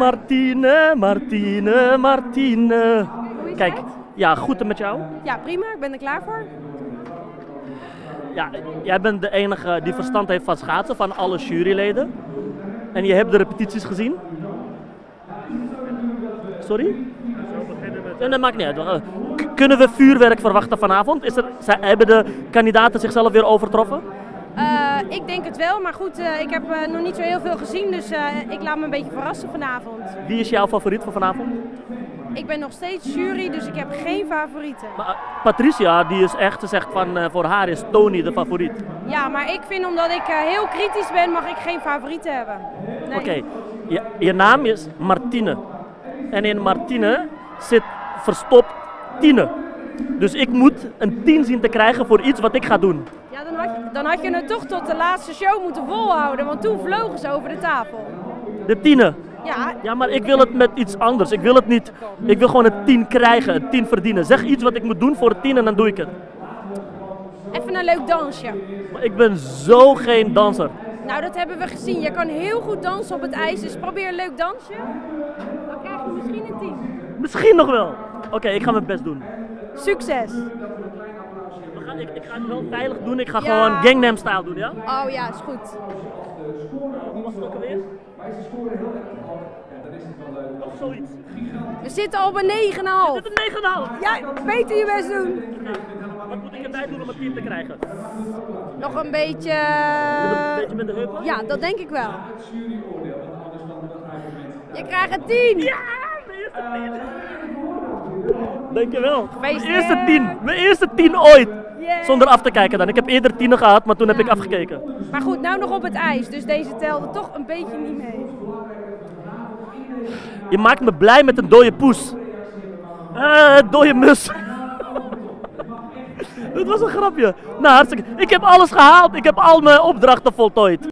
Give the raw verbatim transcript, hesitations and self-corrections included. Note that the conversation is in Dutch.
Martine, Martine, Martine. Kijk, ja, goed en met jou? Ja, prima. Ik ben er klaar voor. Ja, jij bent de enige die verstand heeft van schaatsen, van alle juryleden. En je hebt de repetities gezien? Sorry? Nee, dat maakt niet uit. K- kunnen we vuurwerk verwachten vanavond? Is er, zijn, hebben de kandidaten zichzelf weer overtroffen? Uh, ik denk het wel, maar goed, uh, ik heb uh, nog niet zo heel veel gezien, dus uh, ik laat me een beetje verrassen vanavond. Wie is jouw favoriet voor vanavond? Ik ben nog steeds jury, dus ik heb geen favorieten. Maar, uh, Patricia, die is echt, ze zegt van uh, voor haar is Tony de favoriet. Ja, maar ik vind omdat ik uh, heel kritisch ben, mag ik geen favorieten hebben. Nee. Oké, okay. je, je naam is Martine. En in Martine zit verstopt Tine. Dus ik moet een tien zien te krijgen voor iets wat ik ga doen. Ja, dan had, je, dan had je het toch tot de laatste show moeten volhouden, want toen vlogen ze over de tafel. De tienen? Ja. Ja, maar ik wil het met iets anders. Ik wil het niet, ik wil gewoon een tien krijgen, een tien verdienen. Zeg iets wat ik moet doen voor een tien en dan doe ik het. Even een leuk dansje. Maar ik ben zo geen danser. Nou, dat hebben we gezien. Je kan heel goed dansen op het ijs, dus probeer een leuk dansje. Dan krijg je misschien een tien. Misschien nog wel. Oké, okay, ik ga mijn best doen. Succes! We gaan, ik, ik ga het wel veilig doen, ik ga ja. gewoon Gangnam Style doen, ja? Oh ja, is goed. Hoe was het ook alweer? Of zoiets. We zitten al op een negen komma vijf. Je zit een negen komma vijf? Ja, beter je best doen. Wat moet ik erbij doen om een tien te krijgen? Nog een beetje... Een beetje met de heupen? Ja, dat denk ik wel. Je krijgt een tien! Ja, mijn eerste tien! Dankjewel. Mijn Gefeliciteerd. eerste tien. Mijn eerste tien ooit. Yeah. Zonder af te kijken dan. Ik heb eerder tienen gehad, maar toen heb ik afgekeken. Maar goed, nou nog op het ijs, dus deze telde toch een beetje niet mee. Je maakt me blij met een dode poes. Eh, dode mus. Dat was een grapje. Nou, hartstikke. Ik heb alles gehaald. Ik heb al mijn opdrachten voltooid.